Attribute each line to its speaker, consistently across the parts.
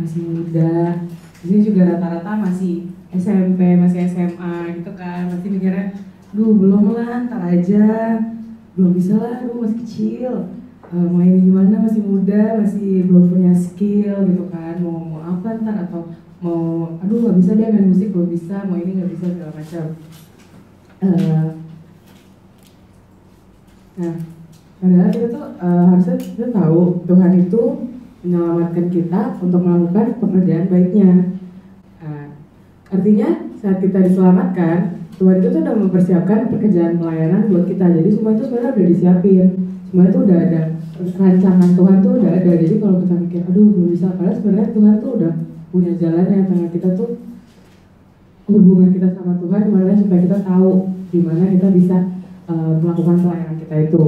Speaker 1: masih muda. Di sini juga rata-rata masih SMP, masih SMA gitu kan, masih mikirnya, duh belum lah, ntar aja, belum bisa lah, duh masih kecil, main gimana, masih muda, masih belum punya skill gitu kan, mau apa ntar, atau mau, aduh nggak bisa deh main musik, belum bisa, mau ini nggak bisa, segala macam. Nah, padahal kita tuh harusnya kita tahu Tuhan itu menyelamatkan kita untuk melakukan pekerjaan baiknya. Artinya saat kita diselamatkan, Tuhan itu tuh udah mempersiapkan pekerjaan pelayanan buat kita. Jadi semua itu sebenarnya udah disiapin, semua itu udah ada, rancangan Tuhan tuh udah ada. Jadi kalau kita mikir, aduh belum bisa, padahal sebenarnya Tuhan tuh udah punya jalannya. Tengah kita tuh hubungan kita sama Tuhan gimana supaya kita tahu gimana kita bisa melakukan pelayanan kita itu.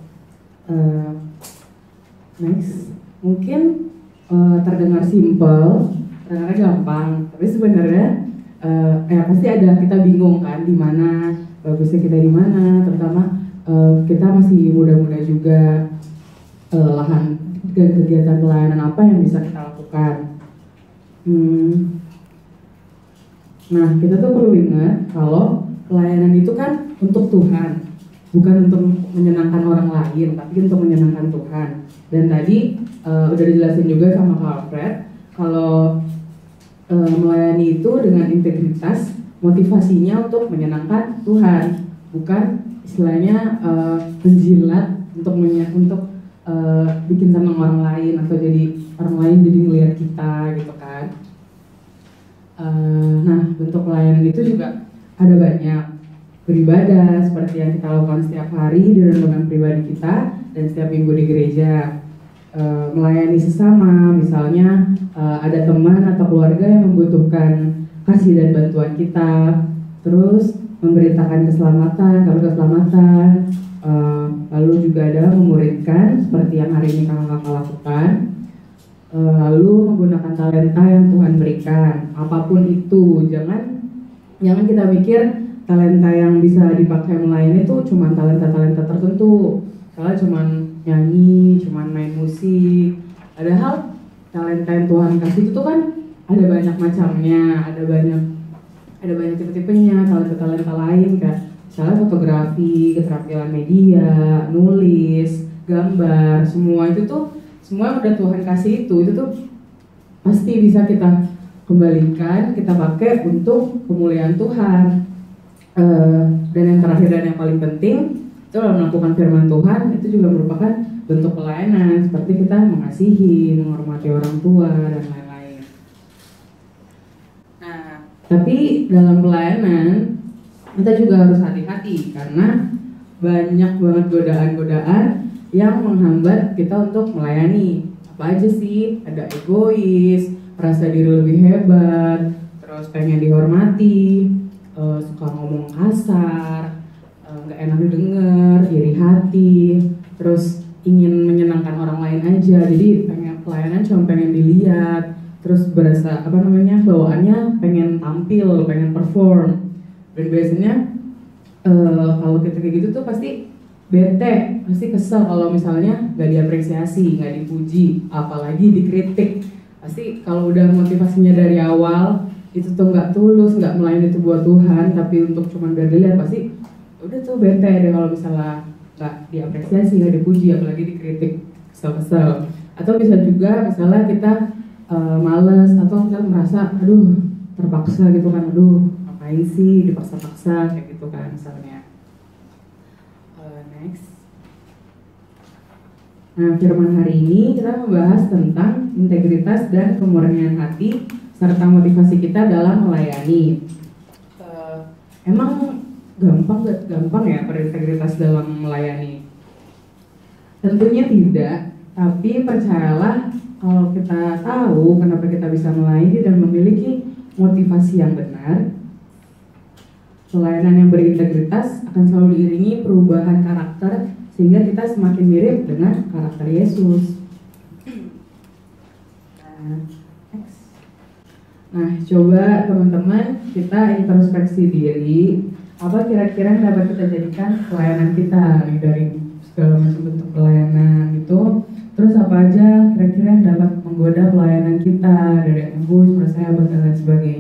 Speaker 1: Next, mungkin terdengar simple, terdengar gampang, tapi sebenarnya pasti ada kita bingung kan di mana bagusnya kita di mana, terutama kita masih muda-muda juga, lahan kegiatan pelayanan apa yang bisa kita lakukan. Nah, kita tuh perlu ingat kalau pelayanan itu kan untuk Tuhan, bukan untuk menyenangkan orang lain, tapi untuk menyenangkan Tuhan. Dan tadi udah dijelasin juga sama Kak Alfred, kalau melayani itu dengan integritas, motivasinya untuk menyenangkan Tuhan, bukan istilahnya menjilat untuk bikin senang orang lain, atau jadi orang lain jadi ngelihat kita gitu kan. Nah, bentuk pelayanan itu juga ada banyak. Beribadah seperti yang kita lakukan setiap hari di renungan pribadi kita dan setiap minggu di gereja. Melayani sesama, misalnya ada teman atau keluarga yang membutuhkan kasih dan bantuan kita, terus memberitakan keselamatan, kabar keselamatan, lalu juga ada memuridkan seperti yang hari ini kakak-kakak lakukan, lalu menggunakan talenta yang Tuhan berikan, apapun itu. Jangan kita mikir talenta yang bisa dipakai melayani itu cuma talenta-talenta tertentu, misalnya cuma nyanyi, cuma main musik. Padahal talenta yang Tuhan kasih itu tuh kan ada banyak macamnya, ada banyak tipe-tipenya. Talenta-talenta lain kayak misalnya fotografi, keterampilan media, nulis, gambar, semua itu tuh, semua yang udah Tuhan kasih itu tuh pasti bisa kita kembalikan, kita pakai untuk kemuliaan Tuhan. Dan yang terakhir dan yang paling penting itu dalam melakukan firman Tuhan, itu juga merupakan bentuk pelayanan, seperti kita mengasihi, menghormati orang tua dan lain-lain. Nah, tapi dalam pelayanan kita juga harus hati-hati karena banyak banget godaan-godaan yang menghambat kita untuk melayani. Apa aja sih? Ada egois, merasa diri lebih hebat, terus pengen dihormati, suka ngomong kasar, nggak enak didengar, iri hati, terus ingin menyenangkan orang lain aja. Jadi pengen pelayanan cuma pengen dilihat, terus berasa bawaannya pengen tampil, pengen perform. Dan biasanya kalau kita kayak gitu tuh pasti bete, pasti kesel kalau misalnya nggak diapresiasi, nggak dipuji, apalagi dikritik. Pasti kalau udah motivasinya dari awal itu tuh nggak tulus, nggak melayani itu buat Tuhan, tapi untuk cuma biar dilihat, pasti udah tuh bete deh kalau misalnya nggak diapresiasi, nggak dipuji, apalagi dikritik, kesel-kesel. Atau bisa juga misalnya kita males atau kita merasa aduh terpaksa gitu kan, aduh ngapain sih dipaksa-paksa kayak gitu kan misalnya. Next. Nah, firman hari ini kita membahas tentang integritas dan kemurnian hati serta motivasi kita dalam melayani. Emang gampang ya berintegritas dalam melayani? Tentunya tidak, tapi percayalah kalau kita tahu kenapa kita bisa melayani dan memiliki motivasi yang benar, pelayanan yang berintegritas akan selalu diiringi perubahan karakter sehingga kita semakin mirip dengan karakter Yesus. Nah, coba teman-teman kita introspeksi diri, apa kira-kira yang dapat kita jadikan pelayanan kita nih, dari segala macam bentuk pelayanan itu. Terus apa aja kira-kira yang dapat menggoda pelayanan kita dari embus, persahabat dan lain sebagainya.